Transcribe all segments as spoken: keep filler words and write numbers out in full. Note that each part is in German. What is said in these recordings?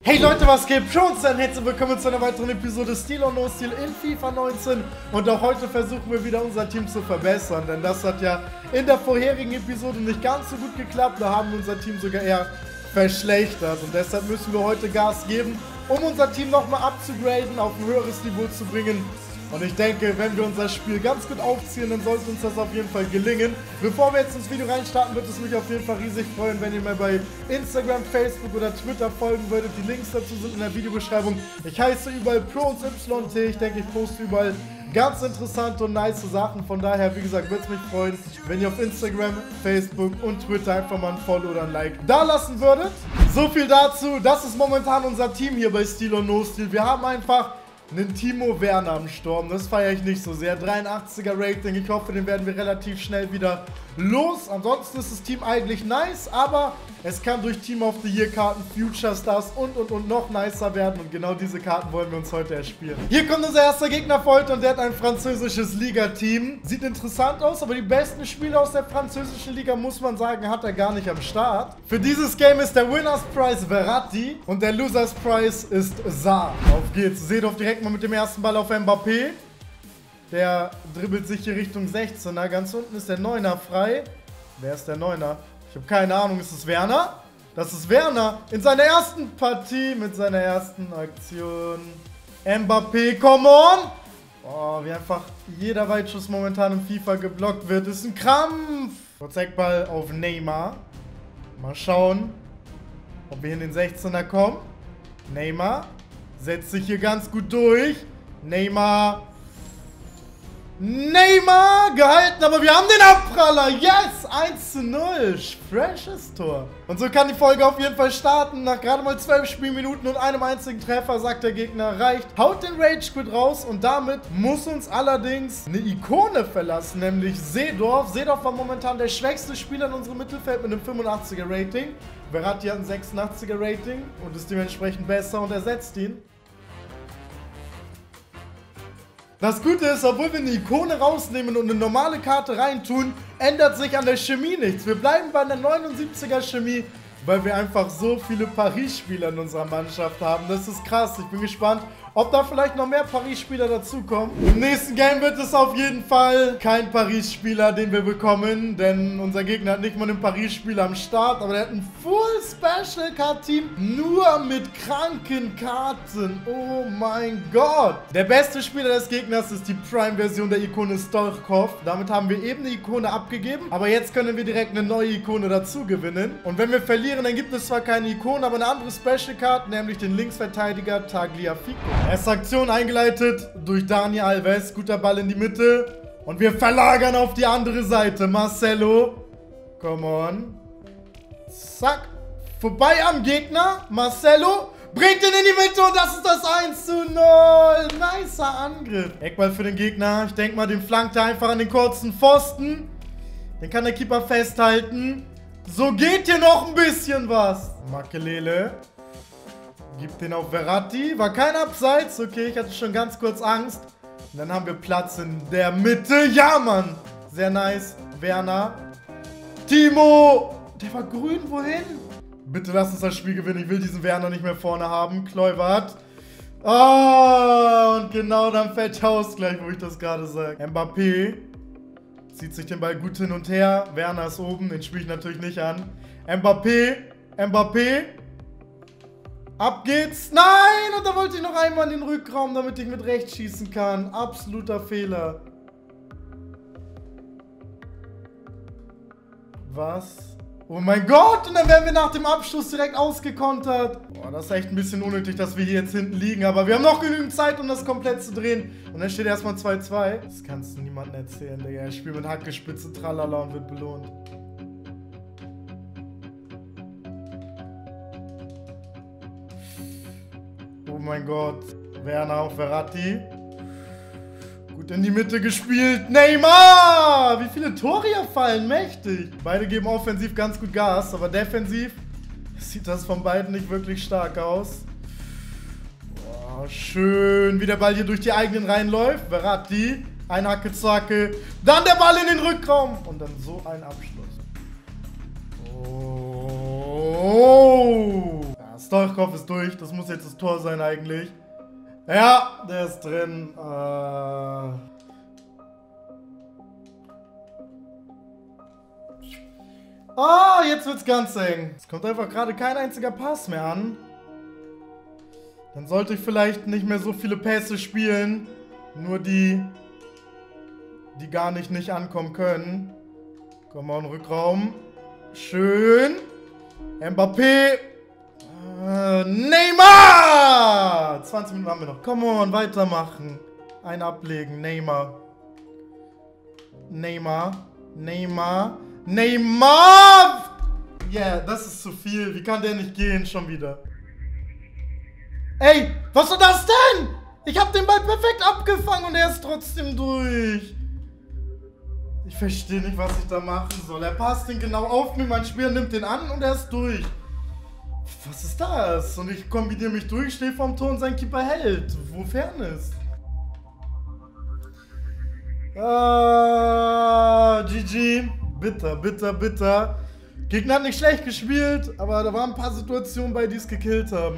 Hey Leute, was geht? Pro und herzlich willkommen zu einer weiteren Episode Steel or No Steel in FIFA neunzehn. Und auch heute versuchen wir wieder unser Team zu verbessern, denn das hat ja in der vorherigen Episode nicht ganz so gut geklappt. Da haben wir unser Team sogar eher verschlechtert und deshalb müssen wir heute Gas geben, um unser Team nochmal abzugraden, auf ein höheres Niveau zu bringen. Und ich denke, wenn wir unser Spiel ganz gut aufziehen, dann sollte uns das auf jeden Fall gelingen. Bevor wir jetzt ins Video reinstarten, würde es mich auf jeden Fall riesig freuen, wenn ihr mir bei Instagram, Facebook oder Twitter folgen würdet. Die Links dazu sind in der Videobeschreibung. Ich heiße überall Pro und Y T. Ich denke, ich poste überall ganz interessante und nice Sachen. Von daher, wie gesagt, würde es mich freuen, wenn ihr auf Instagram, Facebook und Twitter einfach mal ein Follow oder ein Like da lassen würdet. So viel dazu. Das ist momentan unser Team hier bei Steel or No Steel. Wir haben einfach einen Timo Werner am Sturm, das feiere ich nicht so sehr. dreiundachtziger Rating, ich hoffe, den werden wir relativ schnell wieder los. Ansonsten ist das Team eigentlich nice, aber es kann durch Team of the Year Karten, Future Stars und und und noch nicer werden. Und genau diese Karten wollen wir uns heute erspielen. Hier kommt unser erster Gegner für heute und der hat ein französisches Liga-Team. Sieht interessant aus, aber die besten Spieler aus der französischen Liga, muss man sagen, hat er gar nicht am Start. Für dieses Game ist der Winners Prize Verratti und der Losers Prize ist Saar. Auf geht's. Seht auf direkt mal mit dem ersten Ball auf Mbappé. Der dribbelt sich hier Richtung sechzehner. Ganz unten ist der Neuner frei. Wer ist der Neuner? Ich habe keine Ahnung. Ist es Werner? Das ist Werner. In seiner ersten Partie mit seiner ersten Aktion. Mbappé, come on! Oh, wie einfach jeder Weitschuss momentan im FIFA geblockt wird. Ist ein Krampf. Eckball auf Neymar. Mal schauen, ob wir in den sechzehner kommen. Neymar setzt sich hier ganz gut durch. Neymar. Neymar gehalten, aber wir haben den Abpraller. Yes, eins zu null. Freshes Tor. Und so kann die Folge auf jeden Fall starten. Nach gerade mal zwölf Spielminuten und einem einzigen Treffer sagt der Gegner, reicht. Haut den Rage Quit raus und damit muss uns allerdings eine Ikone verlassen, nämlich Seedorf. Seedorf war momentan der schwächste Spieler in unserem Mittelfeld mit einem fünfundachtsiger Rating. Verratti hat ein sechsundachtziger Rating und ist dementsprechend besser und ersetzt ihn. Das Gute ist, obwohl wir eine Ikone rausnehmen und eine normale Karte reintun, ändert sich an der Chemie nichts. Wir bleiben bei einer neunundsiebziger Chemie, weil wir einfach so viele Paris-Spieler in unserer Mannschaft haben. Das ist krass. Ich bin gespannt, ob da vielleicht noch mehr Paris-Spieler dazukommen. Im nächsten Game wird es auf jeden Fall kein Paris-Spieler, den wir bekommen, denn unser Gegner hat nicht mal einen Paris-Spieler am Start, aber der hat ein Full-Special-Card-Team nur mit kranken Karten. Oh mein Gott. Der beste Spieler des Gegners ist die Prime-Version der Ikone Stoichkov. Damit haben wir eben eine Ikone abgegeben, aber jetzt können wir direkt eine neue Ikone dazu gewinnen. Und wenn wir verlieren, dann gibt es zwar keine Ikone, aber eine andere Special-Card, nämlich den Linksverteidiger Tagliafico. Erste Aktion eingeleitet durch Dani Alves. Guter Ball in die Mitte. Und wir verlagern auf die andere Seite. Marcelo. Come on. Zack. Vorbei am Gegner. Marcelo bringt ihn in die Mitte und das ist das eins zu null. Nicer Angriff. Eckball für den Gegner. Ich denke mal, den flankt er einfach an den kurzen Pfosten. Den kann der Keeper festhalten. So geht hier noch ein bisschen was. Makelele. Gibt den auf Verratti. War kein Abseits. Okay, ich hatte schon ganz kurz Angst. Und dann haben wir Platz in der Mitte. Ja, Mann. Sehr nice. Werner. Timo. Der war grün. Wohin? Bitte lass uns das Spiel gewinnen. Ich will diesen Werner nicht mehr vorne haben. Kluivert. Oh, und genau dann fällt der Ausgleich, wo ich das gerade sage. Mbappé. Zieht sich den Ball gut hin und her. Werner ist oben. Den spiele ich natürlich nicht an. Mbappé. Mbappé. Ab geht's. Nein! Und da wollte ich noch einmal in den Rückraum, damit ich mit rechts schießen kann. Absoluter Fehler. Was? Oh mein Gott! Und dann werden wir nach dem Abschluss direkt ausgekontert. Boah, das ist echt ein bisschen unnötig, dass wir hier jetzt hinten liegen. Aber wir haben noch genügend Zeit, um das komplett zu drehen. Und dann steht erstmal zwei zwei. Das kannst du niemandem erzählen, Digga. Er spielt mit Hackespitze, tralala und wird belohnt. Oh mein Gott. Werner auf Verratti. Gut in die Mitte gespielt. Neymar! Wie viele Tore hier fallen. Mächtig. Beide geben offensiv ganz gut Gas, aber defensiv sieht das von beiden nicht wirklich stark aus. Boah, schön, wie der Ball hier durch die eigenen Reihen läuft. Verratti. Ein Hacke, Zacke. Dann der Ball in den Rückraum. Und dann so ein Abschluss. Oh. Stoichkov ist durch. Das muss jetzt das Tor sein eigentlich. Ja, der ist drin. Äh... Ah, jetzt wird's ganz eng. Es kommt einfach gerade kein einziger Pass mehr an. Dann sollte ich vielleicht nicht mehr so viele Pässe spielen. Nur die, die gar nicht nicht ankommen können. Komm mal in den Rückraum. Schön. Mbappé. Äh, Neymar! zwanzig Minuten haben wir noch. Come on, weitermachen. Ein ablegen. Neymar. Neymar. Neymar. Neymar! Yeah, das ist zu viel. Wie kann der nicht gehen schon wieder? Ey, was war das denn? Ich hab den Ball perfekt abgefangen und er ist trotzdem durch. Ich verstehe nicht, was ich da machen soll. Er passt den genau auf mir, mein Spieler nimmt den an und er ist durch. Was ist das? Und ich kombiniere mich durch, stehe vorm Tor und sein Keeper hält. Wo Fairness? Ah, G G. Bitter, bitter, bitter. Gegner hat nicht schlecht gespielt, aber da waren ein paar Situationen bei, die es gekillt haben.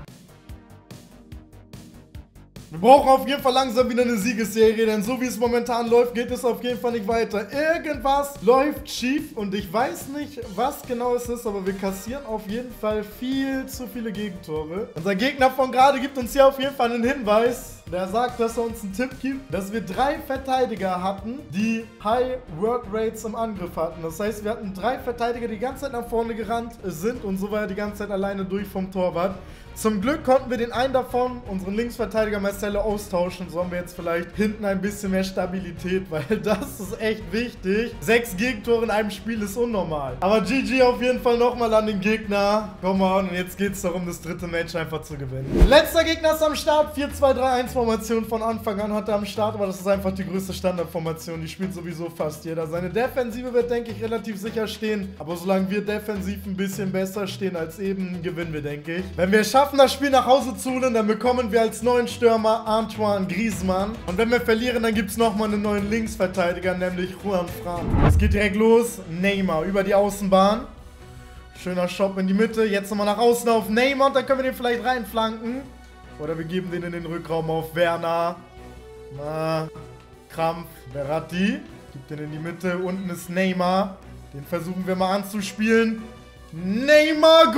Wir brauchen auf jeden Fall langsam wieder eine Siegesserie, denn so wie es momentan läuft, geht es auf jeden Fall nicht weiter. Irgendwas läuft schief und ich weiß nicht, was genau es ist, aber wir kassieren auf jeden Fall viel zu viele Gegentore. Unser Gegner von gerade gibt uns hier auf jeden Fall einen Hinweis. Der sagt, dass er uns einen Tipp gibt, dass wir drei Verteidiger hatten, die High Work Rates im Angriff hatten. Das heißt, wir hatten drei Verteidiger, die die ganze Zeit nach vorne gerannt sind und so war er die ganze Zeit alleine durch vom Torwart. Zum Glück konnten wir den einen davon, unseren Linksverteidiger Marcelo, austauschen. So haben wir jetzt vielleicht hinten ein bisschen mehr Stabilität, weil das ist echt wichtig. Sechs Gegentore in einem Spiel ist unnormal. Aber G G auf jeden Fall nochmal an den Gegner. Komm on, und jetzt geht es darum, das dritte Match einfach zu gewinnen. Letzter Gegner ist am Start. vier zwei drei eins Formation von Anfang an hat er am Start, aber das ist einfach die größte Standardformation. Die spielt sowieso fast jeder. Seine Defensive wird, denke ich, relativ sicher stehen. Aber solange wir defensiv ein bisschen besser stehen als eben, gewinnen wir, denke ich. Wenn wir es schaffen, das Spiel nach Hause zu holen, dann bekommen wir als neuen Stürmer Antoine Griezmann. Und wenn wir verlieren, dann gibt es nochmal einen neuen Linksverteidiger, nämlich Juan Fran. Es geht direkt los. Neymar über die Außenbahn. Schöner Shot in die Mitte. Jetzt nochmal nach außen auf Neymar und dann können wir den vielleicht reinflanken. Oder wir geben den in den Rückraum auf Werner. Na, Krampf, Verratti. Gibt den in die Mitte. Unten ist Neymar. Den versuchen wir mal anzuspielen. Neymar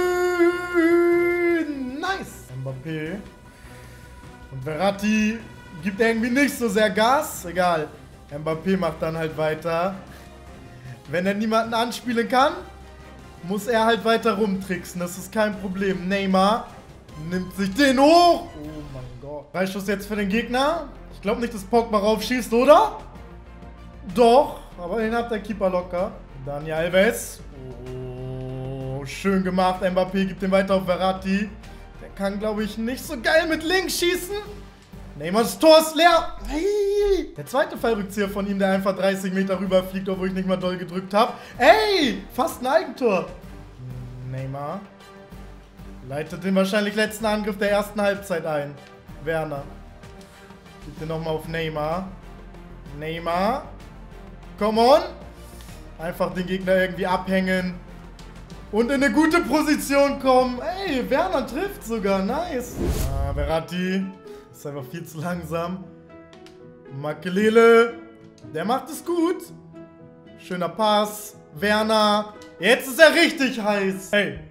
grün. Nice. Mbappé. Und Verratti gibt irgendwie nicht so sehr Gas. Egal. Mbappé macht dann halt weiter. Wenn er niemanden anspielen kann, muss er halt weiter rumtricksen. Das ist kein Problem. Neymar nimmt sich den hoch. Oh mein Gott. Freischuss jetzt für den Gegner. Ich glaube nicht, dass Pogba raufschießt, oder? Doch. Aber den hat der Keeper locker. Dani Alves. Oh, schön gemacht. Mbappé gibt den weiter auf Verratti. Der kann, glaube ich, nicht so geil mit links schießen. Neymars Tor ist leer. Hey. Der zweite Fallrückzieher von ihm, der einfach dreißig Meter rüberfliegt, obwohl ich nicht mal doll gedrückt habe. Ey, fast ein Eigentor. Neymar leitet den wahrscheinlich letzten Angriff der ersten Halbzeit ein. Werner. Gibt den nochmal auf Neymar. Neymar. Come on. Einfach den Gegner irgendwie abhängen. Und in eine gute Position kommen. Ey, Werner trifft sogar. Nice. Ah, Verratti. Ist einfach viel zu langsam. Makelele. Der macht es gut. Schöner Pass. Werner. Jetzt ist er richtig heiß. Ey.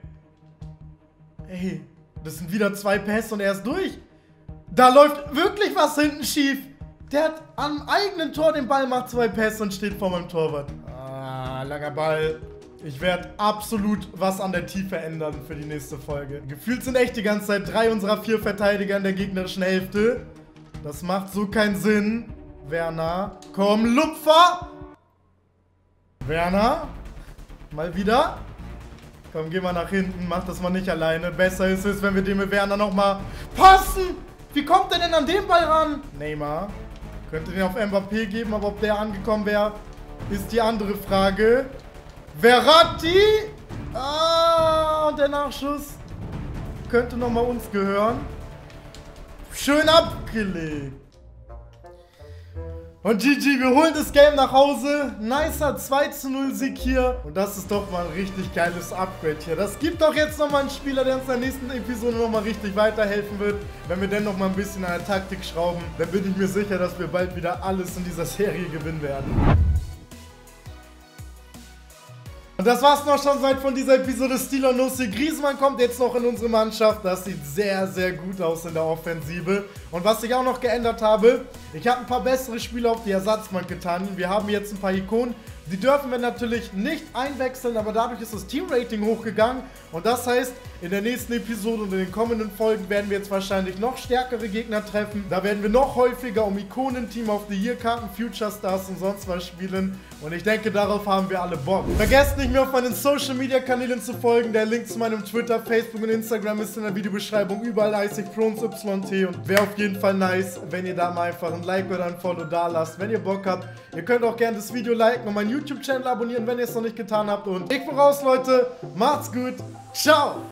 Ey. Das sind wieder zwei Pässe und er ist durch. Da läuft wirklich was hinten schief. Der hat am eigenen Tor den Ball, macht zwei Pässe und steht vor meinem Torwart. Ah, langer Ball. Ich werde absolut was an der Tiefe ändern für die nächste Folge. Gefühlt sind echt die ganze Zeit drei unserer vier Verteidiger in der gegnerischen Hälfte. Das macht so keinen Sinn. Werner. Komm, Lupfer. Werner. Mal wieder. Komm, geh mal nach hinten. Mach das mal nicht alleine. Besser ist es, wenn wir dem mit Werner nochmal passen. Wie kommt der denn an den Ball ran? Neymar. Könnte den auf Mbappé geben, aber ob der angekommen wäre, ist die andere Frage. Verratti. Ah, und der Nachschuss könnte nochmal uns gehören. Schön abgelegt. Und G G, wir holen das Game nach Hause. Nicer zwei zu null Sieg hier. Und das ist doch mal ein richtig geiles Upgrade hier. Das gibt doch jetzt nochmal einen Spieler, der uns in der nächsten Episode nochmal richtig weiterhelfen wird. Wenn wir dann nochmal ein bisschen an der Taktik schrauben, dann bin ich mir sicher, dass wir bald wieder alles in dieser Serie gewinnen werden. Und das war's noch schon seit von dieser Episode Steal No Steal. Griezmann kommt jetzt noch in unsere Mannschaft. Das sieht sehr, sehr gut aus in der Offensive. Und was ich auch noch geändert habe, ich habe ein paar bessere Spieler auf die Ersatzbank getan. Wir haben jetzt ein paar Ikonen. Die dürfen wir natürlich nicht einwechseln, aber dadurch ist das Teamrating hochgegangen. Und das heißt, in der nächsten Episode und in den kommenden Folgen werden wir jetzt wahrscheinlich noch stärkere Gegner treffen. Da werden wir noch häufiger um Ikonen, Team of the Year Karten, Future Stars und sonst was spielen. Und ich denke, darauf haben wir alle Bock. Vergesst nicht, mir auf meinen Social Media Kanälen zu folgen. Der Link zu meinem Twitter, Facebook und Instagram ist in der Videobeschreibung. Überall heiße ich ProonsYT und wäre auf jeden Fall nice, wenn ihr da mal einfach ein Like oder ein Follow da lasst, wenn ihr Bock habt. Ihr könnt auch gerne das Video liken und meinen YouTube-Channel abonnieren, wenn ihr es noch nicht getan habt. Und ich bin raus, Leute. Macht's gut. Ciao.